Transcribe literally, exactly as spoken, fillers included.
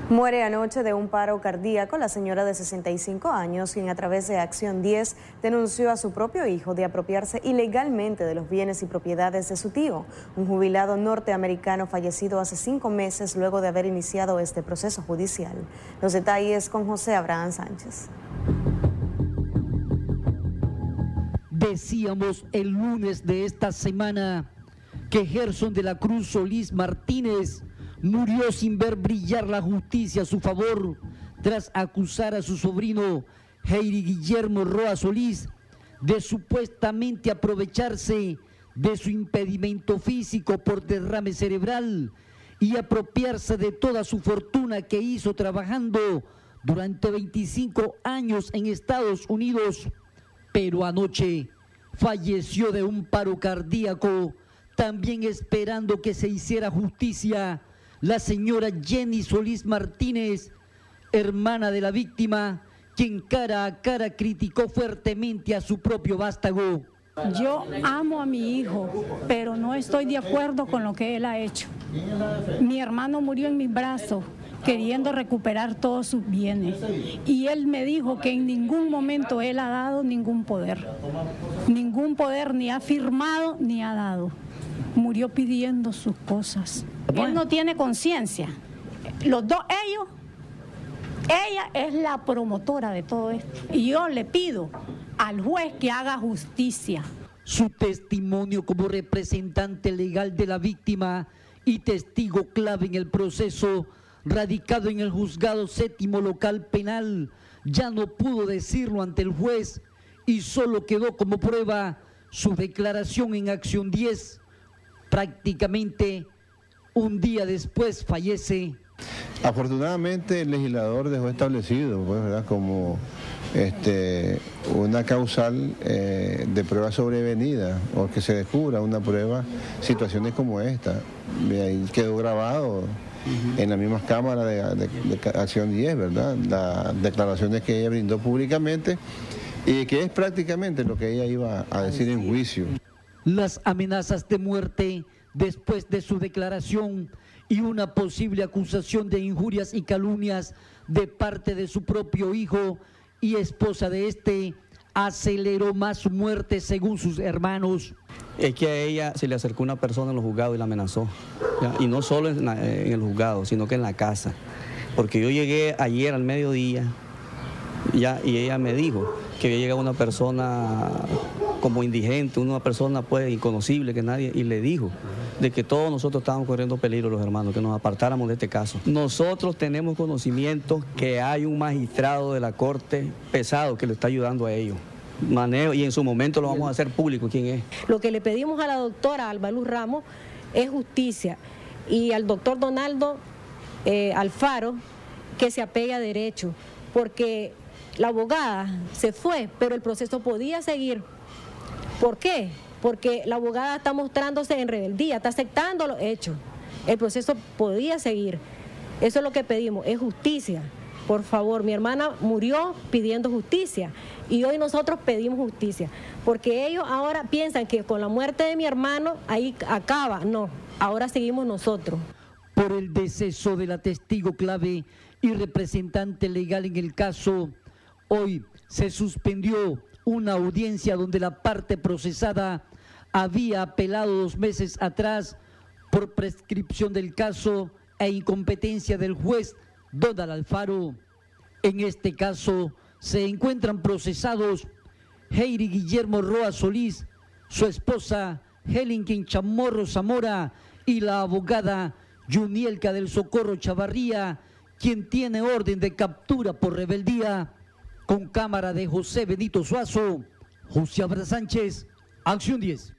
Muere anoche de un paro cardíaco la señora de sesenta y cinco años, quien a través de Acción diez denunció a su propio hijo de apropiarse ilegalmente de los bienes y propiedades de su tío, un jubilado norteamericano fallecido hace cinco meses luego de haber iniciado este proceso judicial. Los detalles con José Abraham Sánchez. Decíamos el lunes de esta semana que Gerson de la Cruz Solís Martínez murió sin ver brillar la justicia a su favor tras acusar a su sobrino Heiri Guillermo Roa Solís de supuestamente aprovecharse de su impedimento físico por derrame cerebral y apropiarse de toda su fortuna que hizo trabajando durante veinticinco años en Estados Unidos. Pero anoche falleció de un paro cardíaco, también esperando que se hiciera justicia la señora Jenny Solís Martínez, hermana de la víctima, quien cara a cara criticó fuertemente a su propio vástago. Yo amo a mi hijo, pero no estoy de acuerdo con lo que él ha hecho. Mi hermano murió en mis brazos, queriendo recuperar todos sus bienes. Y él me dijo que en ningún momento él ha dado ningún poder. Ningún poder ni ha firmado ni ha dado. Murió pidiendo sus cosas. Él no tiene conciencia. Los dos, ellos, ella es la promotora de todo esto. Y yo le pido al juez que haga justicia. Su testimonio como representante legal de la víctima y testigo clave en el proceso radicado en el juzgado séptimo local penal ya no pudo decirlo ante el juez y solo quedó como prueba su declaración en Acción diez. Prácticamente un día después fallece. Afortunadamente el legislador dejó establecido, pues, ¿verdad?, como este, una causal eh, de prueba sobrevenida o que se descubra una prueba, situaciones como esta. Y ahí quedó grabado uh-huh. en las mismas cámaras de, de, de Acción diez, ¿verdad?, las declaraciones que ella brindó públicamente y que es prácticamente lo que ella iba a decir en juicio. Las amenazas de muerte después de su declaración y una posible acusación de injurias y calumnias de parte de su propio hijo y esposa de este aceleró más su muerte según sus hermanos. Es que a ella se le acercó una persona en los juzgados y la amenazó, ¿ya? Y no solo en, la, en el juzgado, sino que en la casa, porque yo llegué ayer al mediodía ya, y ella me dijo que había llegado una persona como indigente, una persona pues inconocible que nadie, y le dijo de que todos nosotros estábamos corriendo peligro, los hermanos, que nos apartáramos de este caso. Nosotros tenemos conocimiento que hay un magistrado de la corte pesado que le está ayudando a ellos. Manejo, y en su momento lo vamos a hacer público quién es. Lo que le pedimos a la doctora Alba Luz Ramos es justicia y al doctor Donaldo eh, Alfaro que se apegue a derecho, porque la abogada se fue, pero el proceso podía seguir. ¿Por qué? Porque la abogada está mostrándose en rebeldía, está aceptando los hechos. El proceso podía seguir. Eso es lo que pedimos, es justicia. Por favor, mi hermana murió pidiendo justicia y hoy nosotros pedimos justicia. Porque ellos ahora piensan que con la muerte de mi hermano ahí acaba. No, ahora seguimos nosotros. Por el deceso de la testigo clave y representante legal en el caso, hoy se suspendió una audiencia donde la parte procesada había apelado dos meses atrás por prescripción del caso e incompetencia del juez Donald Alfaro. En este caso se encuentran procesados Heiri Guillermo Roa Solís, su esposa Helinkin Chamorro Zamora y la abogada Yunielka del Socorro Chavarría, quien tiene orden de captura por rebeldía. Con cámara de José Benito Suazo, José Abraham Sánchez, Acción diez.